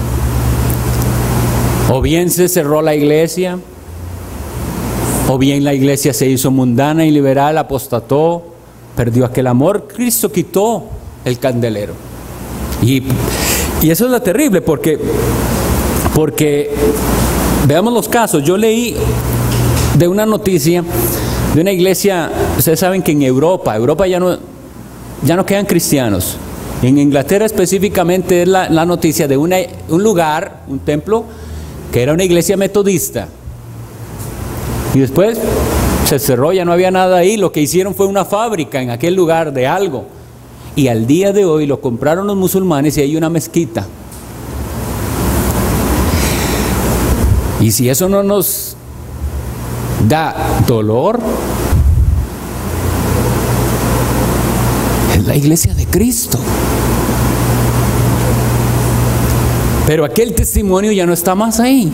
O bien se cerró la iglesia, o bien la iglesia se hizo mundana y liberal, apostató, perdió aquel amor. Cristo quitó el candelero. Y eso es lo terrible, porque veamos los casos. Yo leí de una noticia de una iglesia. Ustedes saben que en Europa ya no quedan cristianos. En Inglaterra específicamente es la noticia de un lugar, un templo, que era una iglesia metodista. Y después se cerró, ya no había nada ahí. Lo que hicieron fue una fábrica en aquel lugar de algo. Y al día de hoy lo compraron los musulmanes y hay una mezquita. Y si eso no nos da dolor, es la iglesia de Cristo. Pero aquel testimonio ya no está más ahí.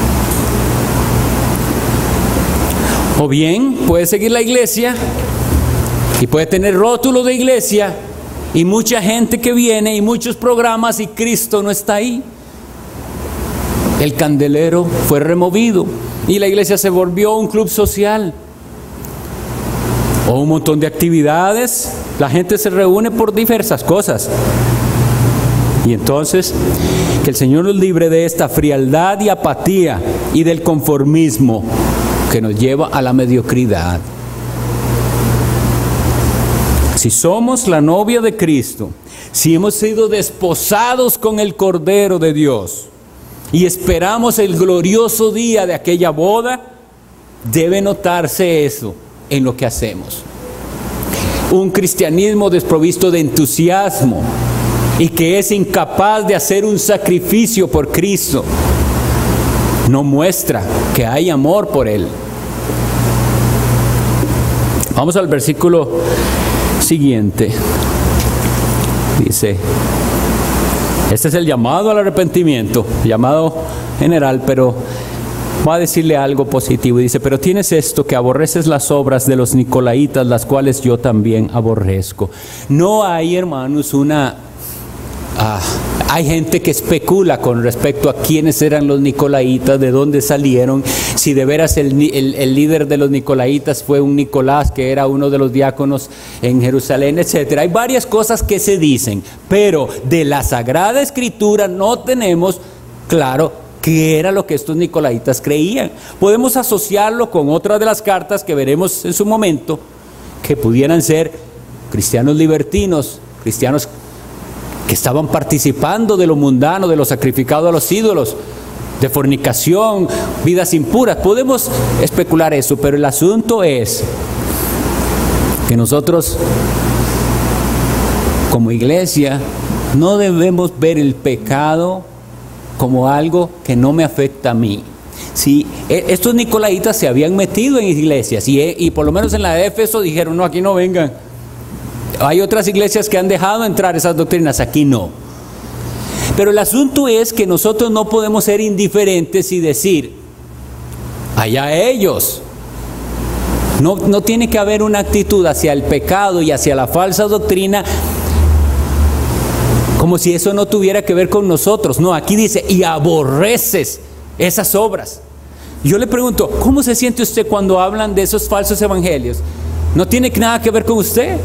O bien puede seguir la iglesia y puede tener rótulo de iglesia y mucha gente que viene y muchos programas, y Cristo no está ahí. El candelero fue removido y la iglesia se volvió un club social o un montón de actividades. La gente se reúne por diversas cosas. Y entonces, que el Señor nos libre de esta frialdad y apatía y del conformismo que nos lleva a la mediocridad. Si somos la novia de Cristo, si hemos sido desposados con el Cordero de Dios y esperamos el glorioso día de aquella boda, debe notarse eso en lo que hacemos. Un cristianismo desprovisto de entusiasmo y que es incapaz de hacer un sacrificio por Cristo no muestra que hay amor por Él. Vamos al versículo siguiente. Dice, este es el llamado al arrepentimiento, llamado general, pero va a decirle algo positivo. Dice, pero tienes esto, que aborreces las obras de los nicolaitas, las cuales yo también aborrezco. No hay, hermanos, hay gente que especula con respecto a quiénes eran los nicolaitas, de dónde salieron, si de veras el líder de los nicolaitas fue un Nicolás, que era uno de los diáconos en Jerusalén, etc. Hay varias cosas que se dicen, pero de la Sagrada Escritura no tenemos claro qué era lo que estos nicolaitas creían. Podemos asociarlo con otra de las cartas que veremos en su momento, que pudieran ser cristianos libertinos, cristianos que estaban participando de lo mundano, de lo sacrificado a los ídolos, de fornicación, vidas impuras. Podemos especular eso, pero el asunto es que nosotros, como iglesia, no debemos ver el pecado como algo que no me afecta a mí. Si estos nicolaitas se habían metido en iglesias y por lo menos en la de Éfeso dijeron, no, aquí no vengan. Hay otras iglesias que han dejado entrar esas doctrinas, aquí no. Pero el asunto es que nosotros no podemos ser indiferentes y decir, allá ellos. No tiene que haber una actitud hacia el pecado y hacia la falsa doctrina Como si eso no tuviera que ver con nosotros. No, aquí dice, y aborreces esas obras. Yo le pregunto, ¿cómo se siente usted cuando hablan de esos falsos evangelios? ¿No tiene nada que ver con usted?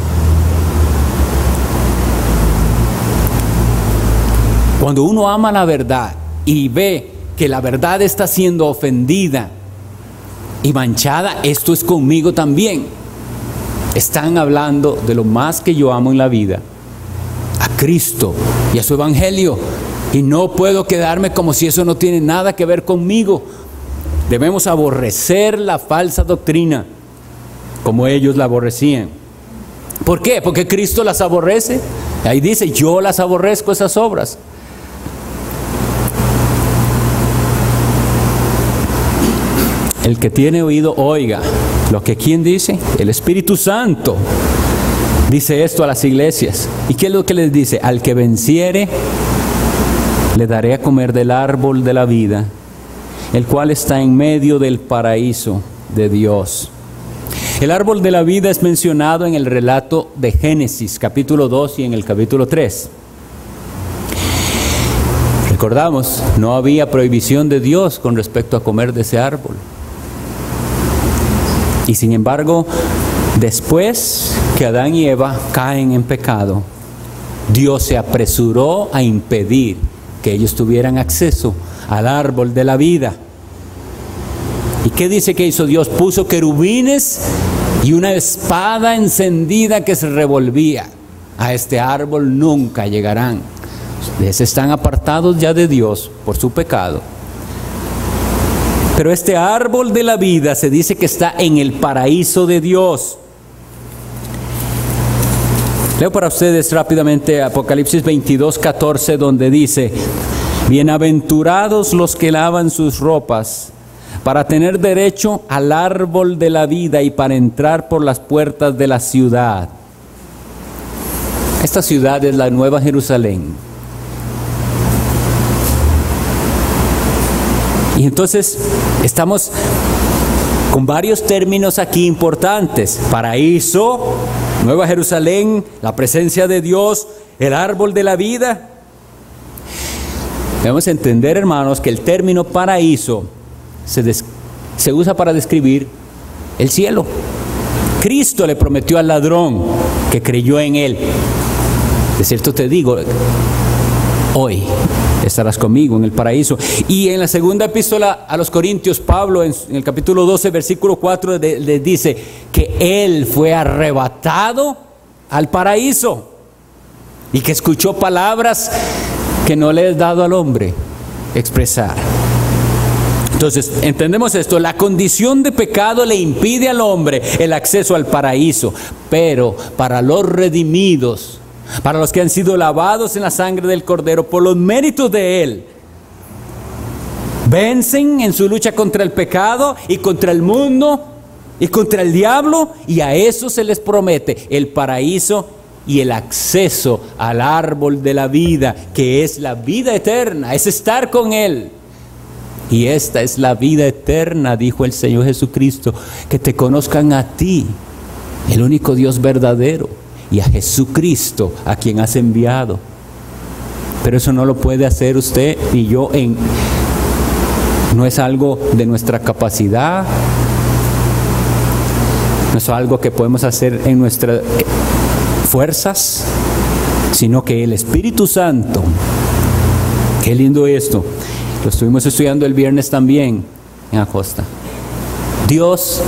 Cuando uno ama la verdad y ve que la verdad está siendo ofendida y manchada, esto es conmigo también. Están hablando de lo más que yo amo en la vida, a Cristo y a su evangelio, y no puedo quedarme como si eso no tiene nada que ver conmigo. Debemos aborrecer la falsa doctrina como ellos la aborrecían. ¿Por qué? Porque Cristo las aborrece. Ahí dice, yo las aborrezco esas obras. El que tiene oído, oiga lo que ¿quién dice? El Espíritu Santo dice esto a las iglesias. ¿Y qué es lo que les dice? Al que venciere, le daré a comer del árbol de la vida, el cual está en medio del paraíso de Dios. El árbol de la vida es mencionado en el relato de Génesis, capítulo 2 y en el capítulo 3. Recordamos, no había prohibición de Dios con respecto a comer de ese árbol. Y sin embargo, después que Adán y Eva caen en pecado, Dios se apresuró a impedir que ellos tuvieran acceso al árbol de la vida. ¿Y qué dice que hizo Dios? Puso querubines y una espada encendida que se revolvía. A este árbol nunca llegarán. Ustedes están apartados ya de Dios por su pecado. Pero este árbol de la vida se dice que está en el paraíso de Dios. Leo para ustedes rápidamente Apocalipsis 22:14, donde dice: bienaventurados los que lavan sus ropas, para tener derecho al árbol de la vida y para entrar por las puertas de la ciudad. Esta ciudad es la Nueva Jerusalén. Y entonces estamos con varios términos aquí importantes: paraíso, Nueva Jerusalén, la presencia de Dios, el árbol de la vida. Debemos entender, hermanos, que el término paraíso se usa para describir el cielo. Cristo le prometió al ladrón que creyó en él: de cierto te digo, hoy estarás conmigo en el paraíso. Y en la segunda epístola a los Corintios, Pablo en el capítulo 12, versículo 4, les dice que él fue arrebatado al paraíso y que escuchó palabras que no le es dado al hombre expresar. Entonces, entendemos esto: la condición de pecado le impide al hombre el acceso al paraíso, pero para los redimidos, para los que han sido lavados en la sangre del Cordero por los méritos de Él, vencen en su lucha contra el pecado y contra el mundo y contra el diablo, y a eso se les promete el paraíso y el acceso al árbol de la vida, que es la vida eterna, es estar con Él. Y esta es la vida eterna, dijo el Señor Jesucristo, que te conozcan a ti, el único Dios verdadero, y a Jesucristo, a quien has enviado. Pero eso no lo puede hacer usted y yo, no es algo de nuestra capacidad, no es algo que podemos hacer en nuestras fuerzas, sino que el Espíritu Santo, qué lindo esto, lo estuvimos estudiando el viernes también en Acosta. Dios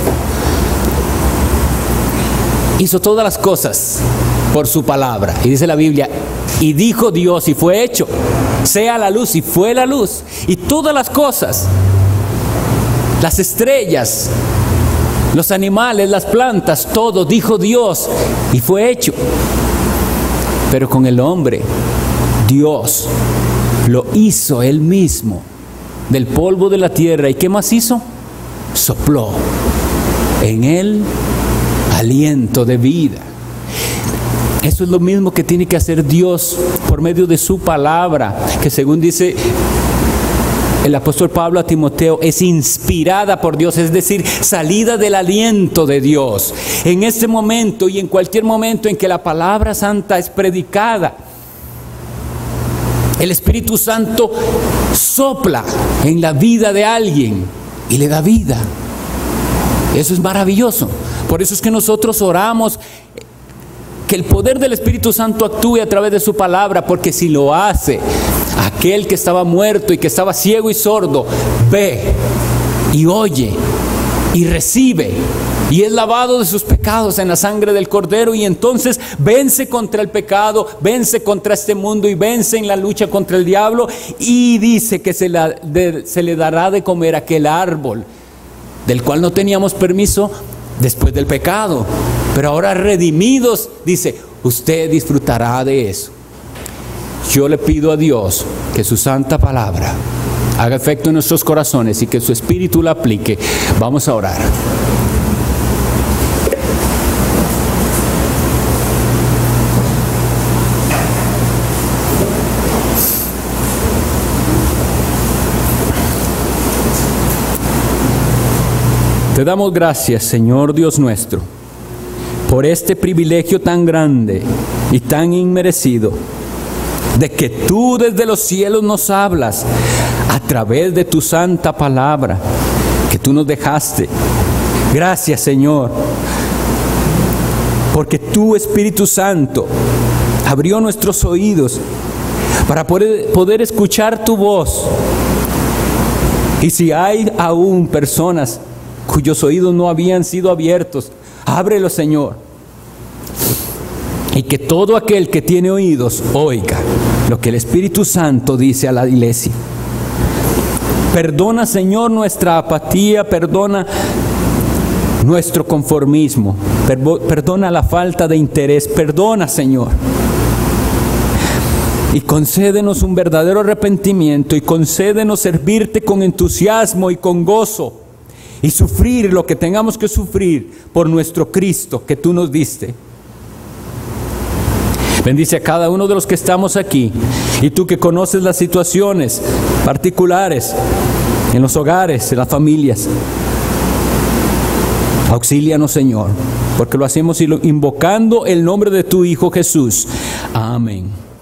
hizo todas las cosas por su palabra, y dice la Biblia: y dijo Dios y fue hecho, sea la luz, y fue la luz. Y todas las cosas, las estrellas, los animales, las plantas, todo dijo Dios y fue hecho. Pero con el hombre, Dios lo hizo Él mismo del polvo de la tierra. ¿Y qué más hizo? Sopló en Él aliento de vida. Eso es lo mismo que tiene que hacer Dios por medio de su palabra, que según dice el apóstol Pablo a Timoteo, es inspirada por Dios, es decir, salida del aliento de Dios. En este momento y en cualquier momento en que la palabra santa es predicada, El Espíritu Santo sopla en la vida de alguien y le da vida. Eso es maravilloso. Por eso es que nosotros oramos que el poder del Espíritu Santo actúe a través de su palabra, porque si lo hace, aquel que estaba muerto y que estaba ciego y sordo, ve y oye y recibe y es lavado de sus pecados en la sangre del Cordero, y entonces vence contra el pecado, vence contra este mundo y vence en la lucha contra el diablo, y dice que se le dará de comer aquel árbol del cual no teníamos permiso después del pecado, pero ahora redimidos, dice, usted disfrutará de eso. Yo le pido a Dios que su santa palabra haga efecto en nuestros corazones y que su Espíritu la aplique. Vamos a orar. Te damos gracias, Señor Dios nuestro, por este privilegio tan grande y tan inmerecido, de que tú desde los cielos nos hablas a través de tu santa palabra que tú nos dejaste. Gracias, Señor, porque tu Espíritu Santo abrió nuestros oídos para poder escuchar tu voz. Y si hay aún personas cuyos oídos no habían sido abiertos, ábrelo, Señor, y que todo aquel que tiene oídos oiga lo que el Espíritu Santo dice a la iglesia. Perdona, Señor, nuestra apatía, perdona nuestro conformismo, perdona la falta de interés, perdona, Señor, y concédenos un verdadero arrepentimiento, y concédenos servirte con entusiasmo y con gozo, y sufrir lo que tengamos que sufrir por nuestro Cristo que tú nos diste. Bendice a cada uno de los que estamos aquí, y tú que conoces las situaciones particulares en los hogares, en las familias, auxílianos, Señor, porque lo hacemos invocando el nombre de tu Hijo Jesús. Amén.